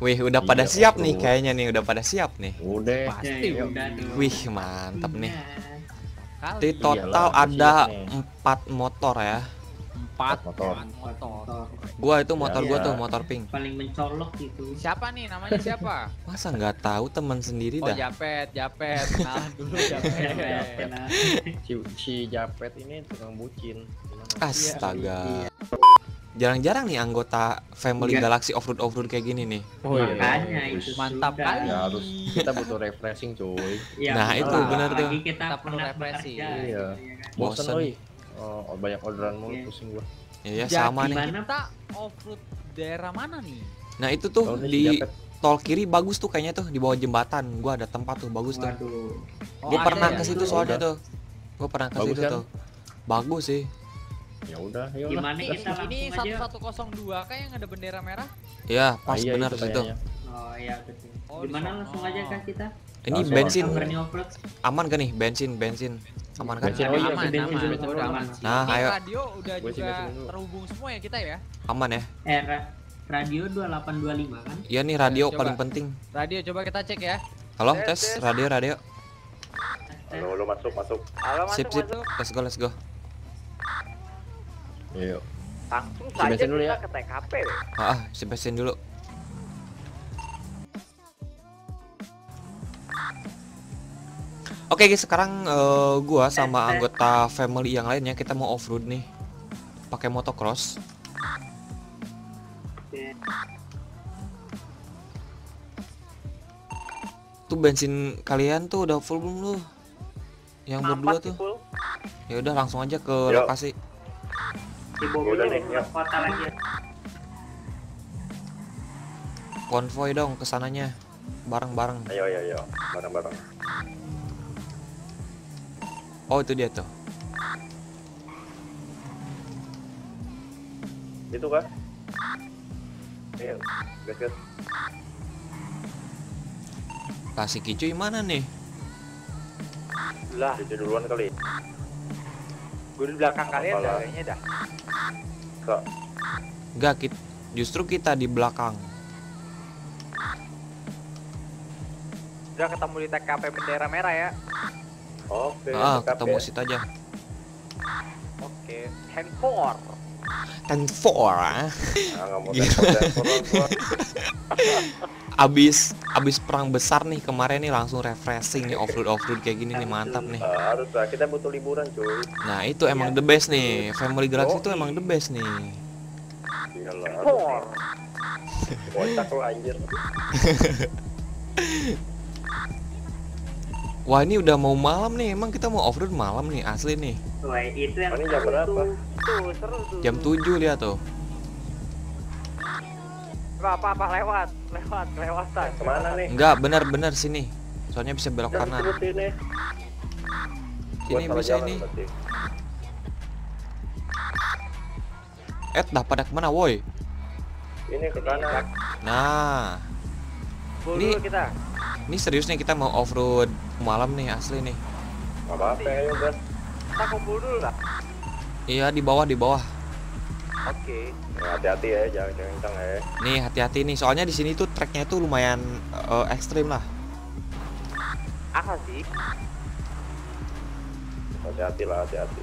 Wih, udah pada Iya, siap nih bro. kayaknya nih, udah pada siap nih. Udah. Pasti Yuk. udah dong. Wih, mantap nih. Kali Di total Iyalah, ada siap nih. 4 motor ya. 4 motor. motor. Gua itu motor gua Biasa. tuh, motor pink. Paling mencolok gitu. Siapa nih namanya siapa? Masa nggak tahu teman sendiri Oh dah. Japet, kenalan dulu Japet. Si Japet ini tukang bucin. Gimana? Astaga. Jarang-jarang nih anggota Family Enggak. Galaxy off-road kayak gini nih. Oh iya. Makanya Harus. itu Mantap sudah. kali. Ya harus. Kita butuh refreshing cuy. Ya, Nah, betul. itu benar tuh. Apalagi kita Kita perlu penat refreshing. bekerja, Iya. gitu, ya kan. Bosen Bosen. oi. Oh, banyak orderan mulu Iya. pusing gua. Iya, Jadi sama nih. Gimana? Kita off-road daerah mana nih? Nah, itu tuh Tahu nih si di Japet. tol kiri bagus tuh kayaknya tuh di bawah jembatan. Gua ada tempat tuh bagus tuh. Waduh. Gua ada pernah ya? ke situ Itu soalnya udah. tuh. Gua pernah ke Bagus situ kan? tuh. Bagus sih. Ya udah, ayo lah. Gimana Ini, kita ini langsung aja? 1102 kayak yang ada bendera merah. Ya, pas Iya, benar itu situ. kayaknya. Oh iya betul. Oh, di Gimana sono. langsung aja kah kita? Ini Langsung. bensin Berani offroad. aman kan nih? Bensin. Aman kan? Bensin, oh iya, aman, bensin, aman, bensin, udah aman. bensin. Nah, Ini ayo. radio udah Gua isi juga bensin dulu. terhubung semua ya kita ya. Aman ya? Radio 2825 kan? Iya nih radio Coba. paling penting. Radio coba kita cek ya. Halo, Tes, tes tes. radio. Halo, masuk. Halo, Sip. masuk. Let's go. Yuk. Langsung Isi saja bensin dulu kita ya. ke TKP deh. Si bensin dulu. Oke guys, sekarang gua sama anggota family yang lainnya kita mau off-road nih. Pakai motocross. Tuh bensin kalian tuh udah full belum lu? Yang berdua Nampak tuh. sih, Pul. Ya udah langsung aja ke Yuk. lokasi. Di bawah Udah ini nih, keluar yuk. kota lagi. Konvoy dong kesananya. Bareng-bareng. Ayo. Bareng-bareng. Oh, itu dia tuh. Itu kan? Ayo, gas. Kasih Kicuy mana nih? Lah, Cuci duluan kali. gue di belakang kalian dah Apalah. kayaknya dah. Kak, Enggak, justru kita di belakang. Udah ketemu di TKP bendera merah ya. oke. Ketemu situ aja. Oke, handphone. Ten-4 Nah, nggak mau Gila. telepon gua. abis perang besar nih kemarin nih langsung refreshing nih off-road kayak gini nih mantap nih. Harus lah, kita butuh liburan cuy. Nah itu emang the best nih, Family Galaxy itu emang the best nih. Iyalah, Handphone. kocak lo anjir. Wah ini udah mau malam nih, emang kita mau off-road malam nih asli nih. Wah, itu yang Ini jam seru berapa? tuh. Tuh, seru tuh. Jam 7 lihat tuh. Apa kelewatan. Kemana nih? Enggak, benar sini. Soalnya bisa belok kanan. Sebut ini. Gua Ini salah bisa jalan ini. berarti. Dah pada kemana woi? Ini ke kanan. Nah, Pul Ini- dulu kita. ini serius nih kita mau off-road malam nih asli nih. Gak apa-apa, ayo gas. Kita kumpul dulu lah. Iya di bawah. Oke. Ya, hati-hati ya, jangan kencang ya. Nih hati-hati nih, soalnya di sini tuh treknya tuh lumayan ekstrim lah. Asik. Hati-hati lah, hati-hati.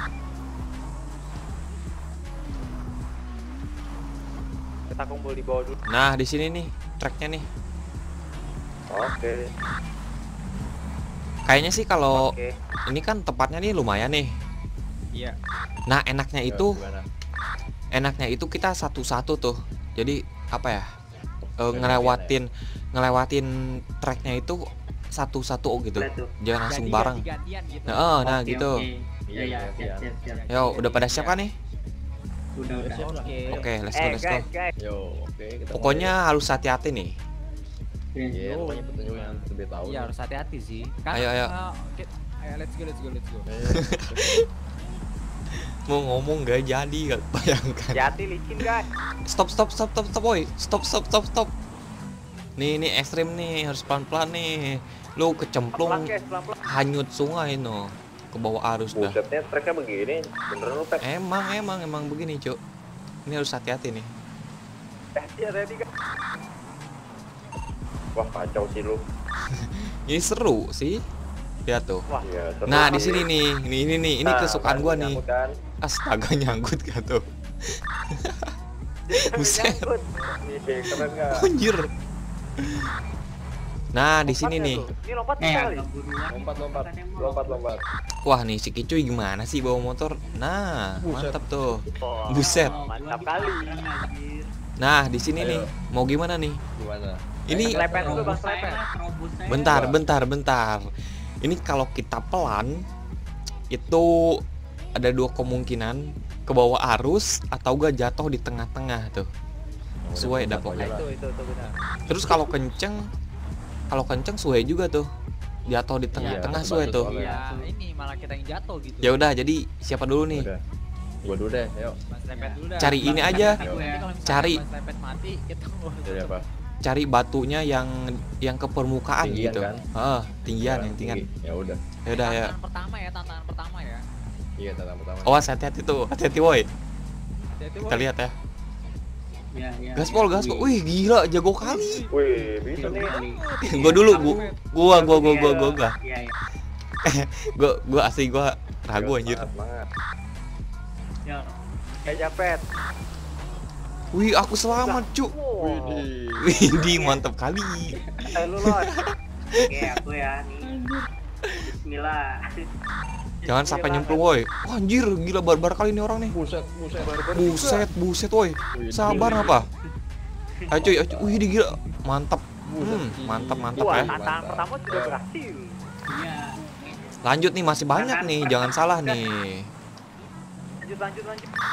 Kita kumpul di bawah dulu. Nah di sini nih treknya nih. Oke. Kayaknya sih kalau Oke. ini kan tempatnya nih lumayan nih. Iya. Nah enaknya itu, Gimana? kita satu-satu tuh. Jadi apa ya? Gantian Ngelewatin treknya itu satu-satu gitu. Boleh tuh. Jangan langsung Jadi bareng. ganti-gantian gitu. Nah Oke, gitu. oke. Iya, Iya, iya, siap. Yo udah pada siap kan nih? Udah. Oke. Oke, let's go. Guys. Yo, oke. Kita Pokoknya harus hati-hati nih. mulai. Iya, pokoknya petunjuk yang lebih tahu. Iya harus hati-hati sih. Kan, Ayo. ayo let's go. Mau ngomong gak jadi, gak bayangkan. Jadi licin guys. Stop boy. Stop. Nih ekstrim nih, harus pelan-pelan nih. Lu kecemplung Pelan guys, pelan-pelan. hanyut sungai no. Ke bawah arus dah. Busetnya treknya begini, beneran lu pet. Emang begini, Cuk. Ini harus hati-hati nih. Ready guys. Wah kacau sih lu. Ini seru sih. Lihat tuh. Iya, seru Nah, di sih. sini nih. Ini Nah, kesukaan gua kan, nih. nyangkut kan. Astaga, nyangkut gak tuh. Buset. Ih, keren nggak? Anjir. Nah, di sini nih. Ini lompat bisa kali. agak buruan. Lompat. Wah, nih si Kicuy gimana sih bawa motor? Nah, Buset. mantap tuh. Oh, Buset. mantap kali. Nah, di sini Ayo. nih. Mau gimana nih? Gimana? Ini Lepet dulu bang, lepet. bentar. Ini kalau kita pelan itu ada dua kemungkinan, ke bawah arus atau gak jatuh di tengah-tengah tuh. Sesuai dah pokoknya. Itu benar. Terus kalau kenceng suwe juga tuh. Jatuh di tengah-tengah Iya, suwe tuh. soalnya. Ya ini malah kita yang jatuh gitu. Ya udah, jadi siapa dulu nih? Udah. Gua dulu deh, yuk. Mas lepet dulu dah. Cari Bang, ini lepet aja. nanti kalau misalnya Cari. Mas lepet mati kita Jadi apa? Cari batunya yang ke permukaan Tinggian gitu. kan? Heeh, tinggian yang tinggian. Ya udah. Ya udah ya. Tantangan pertama ya. Iya, tantangan pertama. Awas hati-hati tuh. Hati-hati woi. Jadi, Kita lihat ya. Ya. Gaspol. Wih, gila jago kali. Wih, bisa nih. Gua dulu, gua. Iya. Gua asli gua ragu anjir. Semangat. Ya. Japet. Wih, aku selamat, Cuk. Wow. Widih, mantap kali. Lu lot. Oke, aku ya nih. Bismillah. Jangan sampai nyemplung, woi. Oh, anjir, gila barbar kali ini orang nih. Buset, woi. Sabar apa? Ayo cuy. Wih, ini gila. Mantap. Mantap Wah, ya. tantangan pertama sudah berhasil. Iya. Lanjut nih, masih banyak nih. Jangan salah nih. Lanjut.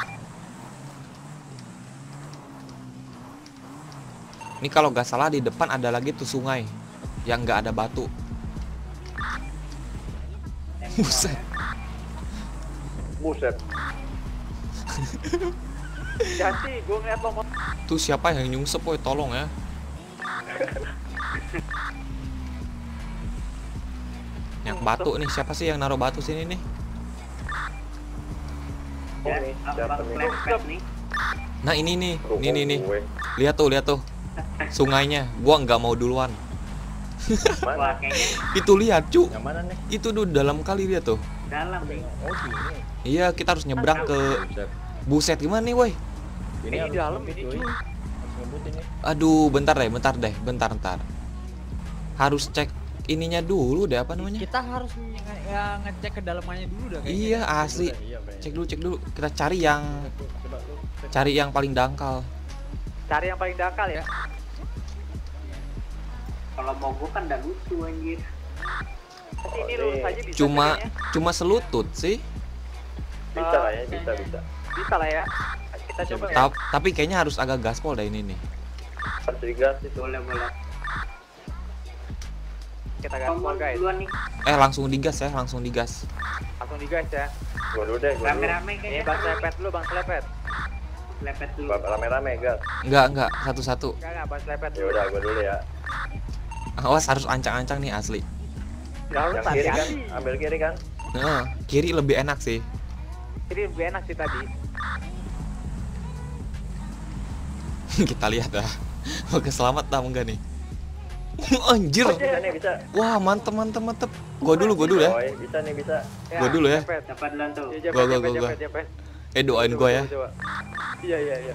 Ini kalau gak salah di depan ada lagi tuh sungai yang gak ada batu. Buset. Jadi, gue ngeliat lo Tuh siapa yang nyungsep, woi, tolong ya. Yang batu nih, siapa sih yang naruh batu sini nih? Ya, abang lepet nih. Nah, ini nih. Lihat tuh. Sungainya. Gua nggak mau duluan. Wah, kayaknya Itu lihat, Cuk. Yang mana nih? Itu tuh dalam kali lihat tuh. dalam nih. Oh, sini. Iya, kita harus nyebrang ke Buset. buset gimana nih, woi? Ini harus dalam, ngebut, ini, cuy. cuy. Harus ngebut ini. Aduh, bentar deh. Harus cek ininya dulu deh, apa namanya? Kita harus ngecek kedalamannya dulu dah kayaknya. Iya, asli. Iya, kayaknya. Cek dulu. Kita cari Coba lu cek. cari yang paling dangkal. Cari yang paling dangkal ya. Kalau mau gua kan udah lucu anjir. Tapi ini lurus aja bisa. Cuma selutut sih. Bisa lah ya, bisa. Bisa lah ya. Kita coba ya. Tapi kayaknya harus agak gaspol dah ini nih. Harus digas itu. Boleh. Kita gaspol guys. Duluan nih. Langsung digas ya. Langsung digas ya. Gua dulu deh, Rame-rame Ini kayaknya. bang lepet dulu, bang lepet. Lepet dulu. Rame-rame gas. Enggak, satu-satu. Enggak, bang lepet Ya dulu. udah, gua dulu ya. Awas, harus ancang-ancang nih asli. Harus Yang kiri kan, hati-hati. ambil kiri kan. Heeh, kiri lebih enak sih. Jadi lebih enak sih tadi. Kita lihat dah. Oke, selamat dah enggak nih? Anjir. Bisa nih, bisa. Wah, mantep. Gua dulu ya. Oh, bisa nih, bisa. Gua dulu ya. Lepet. Dapat duluan tuh. Ya, Gua. Japet. Doain gua ya. Coba. Iya.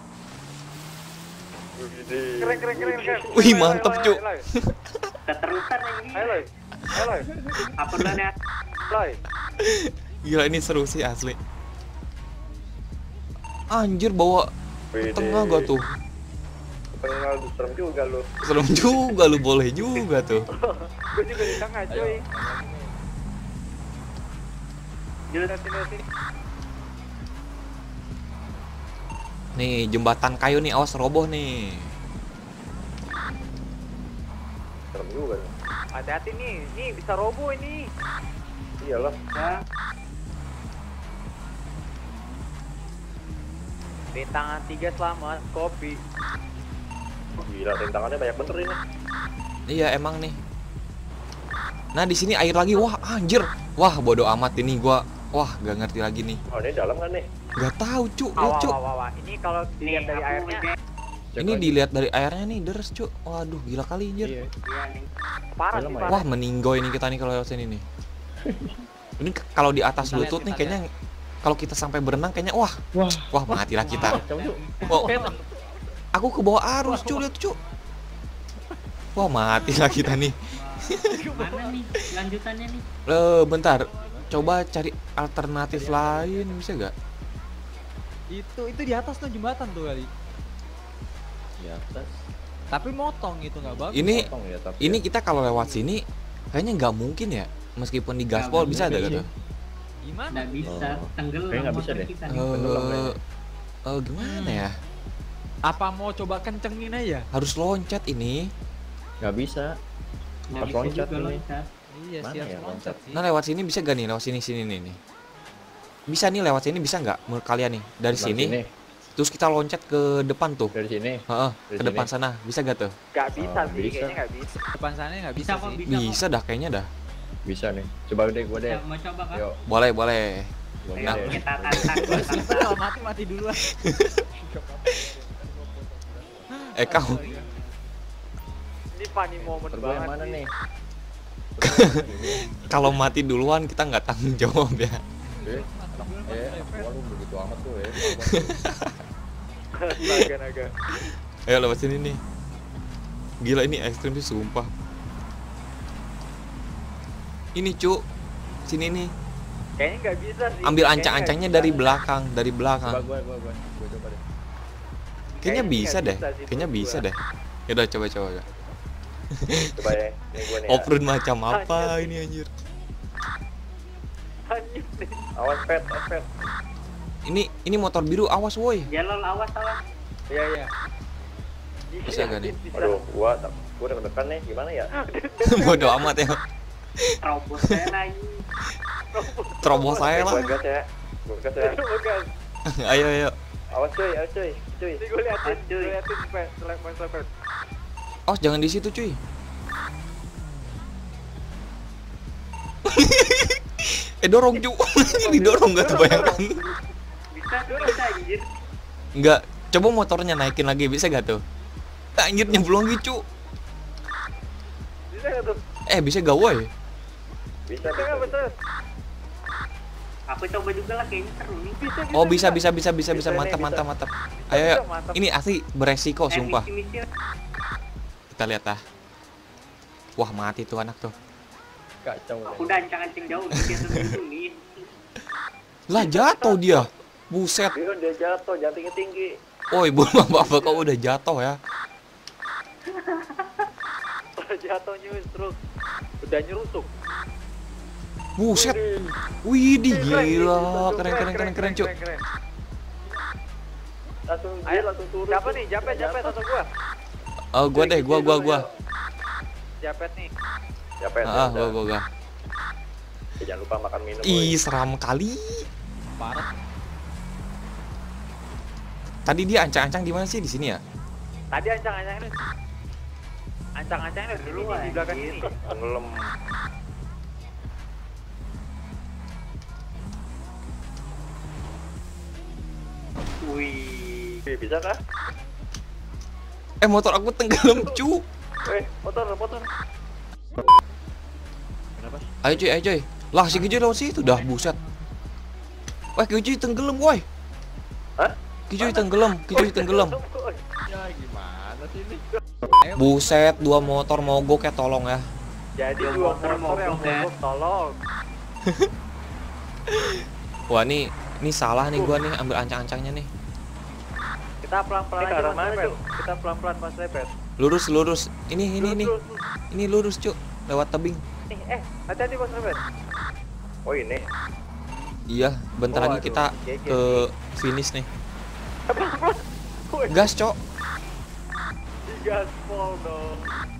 Keren. Wih, mantep, Cuk. Keterusan anjir. Ayo, Loy. Apa duluan ya? Loy. Gila, ini seru sih asli. Anjir, bawa ke tengah gua tuh. Tengah serem juga lu. Serem juga lu, boleh juga tuh. Gue juga di tengah, cuy. Sini. Nih, jembatan kayu nih, awas roboh nih. Serem juga. Hati-hati nih bisa roboh ini. Iyalah. Ya. Rintangan 3 selamat, kopi. Gila, rintangannya banyak bener ini. Iya, emang nih. Nah, di sini air lagi. Wah, anjir. Wah, bodo amat ini gua. Wah, gak ngerti lagi nih. Oh, ini dalam kan nih? Gak tahu, Cuk. Lihat, Cuk. Wah. Ini kalau Nih, dilihat dari aku airnya, ngecek. Ini dilihat dari airnya nih, deres cuk. Waduh, gila kali anjir. Iya. Iya nih. Parah sih, Film parah. Wah, meninggoy nih kita nih kalau lewat sini nih. Ini kalau di atas Kita lihat, lutut nih kita kayaknya kalau kita sampai berenang kayaknya wah Wah, matilah kita. kacau Cuk. Oh, aku ke bawah arus cuk, lihat cuk. Wah, matilah kita nih. Mana nih lanjutannya nih? Bentar. Coba cari alternatif lain bisa gak? Itu di atas tuh jembatan tuh kali. Di atas. Tapi motong gitu nggak bagus. Ini Potong ya, tapi ini ya. kita kalau lewat sini kayaknya nggak mungkin ya. Meskipun di gaspol Nggak bisa ada mungkin gitu. Gimana? Nggak bisa Oh. tenggelam Kayaknya nggak bisa motor deh. kita nih. Tenggelam kayaknya. Gimana ya? Apa mau coba kencengin aja? Harus loncat ini. Nggak bisa. Nggak Pas bisa loncat juga ini. loncat. Iya, Mana sih harus ya loncat loncat? sih. Nah, lewat sini bisa gak nih? Lewat sini nih. Bisa nih lewat sini bisa nggak menurut kalian nih? Dari Sebelah sini, terus kita loncat ke depan tuh. Dari sini. Heeh, Dari ke depan sini. sana. Bisa gak tuh? Gak bisa Oh, sih, bisa. kayaknya gak bisa. Depan sana nggak Bisa bisa, kok, sih. bisa kok. Bisa dah kayaknya dah. Bisa nih. Coba deh gua deh. Ya, mau coba kan? Yuk, Boleh. gua Ayo, Nah. deh. kita tantang. Ribet kalau mati duluan. Kau Ini funny moment Terus gua yang banget mana sih. nih? kalau mati duluan kita nggak tanggung jawab ya. Wah lu begitu amat tuh ya. Astaga. Ayo lewat sini nih. Gila ini ekstrim sih sumpah. Ini cuk, sini nih. Kayaknya gak bisa sih. Ambil Kayaknya ancang-ancangnya nggak dari bisa. belakang, dari Coba belakang. gua coba deh. Kayaknya Kayaknya bisa nggak deh. bisa sih Kayaknya menurut bisa gua. deh. Yaudah coba. Coba ya. Ini gua nih. Ya. Offroad macam apa Anjir. ini anjir? Hanyut nih. Awas pet. Ini motor biru awas woi. Jalol awas. Iya. Bisa gak nih? Aduh, gua deg-degan nih. Gimana ya? Bodoh amat ya. Terobos saya lagi. Terobos saya lah. Gua gas ya. Bukan. Ayo. Awas cuy. Ini gue liatin, Aduh. selepet. Awas jangan di situ cuy. Dorong cu. Didorong gak tuh bayangkan? Bisa anjir. Enggak. Coba motornya naikin lagi bisa gak tuh? Anjir nyemplung gitu. Bisa gak tuh? Bisa gak woi? Bisa. Bisa gak betul? Aku coba juga lah kayaknya seru nih. Oh bisa. Bisa nih, Mantap. Bisa, Ayo. mantap. Ini asli beresiko sumpah. Misi-misi. Kita lihat ah. Wah mati tuh anak tuh. Kacau. Aku udah ancang-ancang jauh nih dia tuh nih. Lah jatuh dia. Buset. Dia jatuh, jangan tinggi-tinggi. Woi belum apa-apa kok udah jatuh ya. Jatuh nyusruk. Udah nyerusuk. Buset. Widih gila. Keren cuk. Langsung turun. Siapa nih? Japet atau gua? Gua deh, gua. Japet nih. Japet. Gua. Jangan lupa makan minum. Ih, seram kali. Parah. Tadi dia ancang-ancang di mana sih? Di sini ya? Tadi ancang-ancangnya di sini nih, di belakang sini. Tenggelam. Wih. Bisa kah? Motor aku tenggelam, cu. Motor. Ayo cuy. Lah si Gijoy lewat situ dah, buset. Wah, Gijoy tenggelam, woi. Hah? Gijoy tenggelam. Ya gimana sih ini? Buset, dua motor mogok ya tolong ya. Jadi Dua dua motor motor yang mogok, ya. mogok, tolong. Wah, nih salah nih gua nih ambil ancang-ancangnya nih. Kita pelan-pelan Ini ke aja arah Mas mana, Lepet. Cuk? Kita pelan-pelan Mas Lepet. Lurus. Ini. Terus. Ini lurus, Cuk. Lewat tebing. Nih, hati-hati Mas Lepet. Oh ini. Iya, bentar Oh, lagi aduh, kita geger ke nih. finish nih. Pelan-pelan. Woi, Gas, Cok. digaspol dong.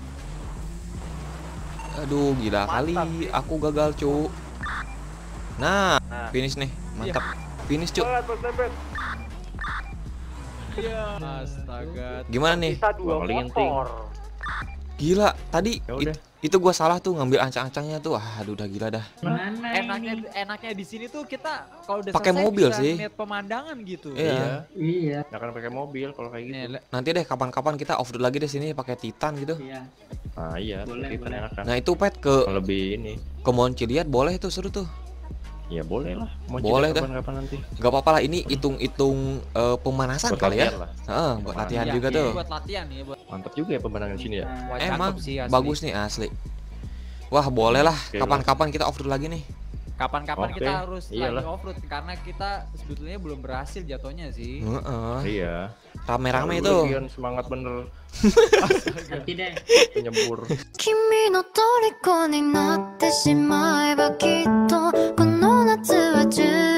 Aduh, gila Mantap, kali. sih. Aku gagal, Cuk. Nah, Nah. finish nih. Mantap. Finish, Cuk. Semangat Mas Lepet. Iya. Astaga. Gimana nih? Bisa dua Gua ngelinting. motor. Gila, tadi Ya udah. itu gua salah tuh ngambil ancang-ancangnya tuh. Aduh, udah gila dah. Mana Enaknya di sini tuh kita kalau udah Pakai selesai mobil bisa sih. lihat pemandangan gitu. Iya. Iya. Nggak akan pakai mobil kalau kayak gitu. Nih, Nanti deh kapan-kapan kita off road lagi deh sini pakai Titan gitu. Iya. Nah iya, Boleh, kita boleh. enakan. Nah, itu pet ke Lebih ini. Monciliat boleh tuh, seru tuh. Ya boleh lah. Mau Boleh dah. kapan-kapan nanti. Gak apa-apa lah, ini hitung-hitung pemanasan Buat kali ya. latihan lah. Heeh, buat latihan Iya, juga ini tuh. buat latihan nih, buat Mantap juga ya pemandangan di sini ya. Nah, Wah, Emang cakep sih asli. bagus nih asli. Wah, boleh lah. Oke, Kapan-kapan kita off road lagi nih. Kapan-kapan Oke, kita harus iyalah. lagi off-road karena kita sebetulnya belum berhasil jatuhnya sih. Heeh. Iya. Rame-rame Lu itu. lagian semangat bener nanti deh. penyebur. 君の虜になってしまえばきっとこの夏は充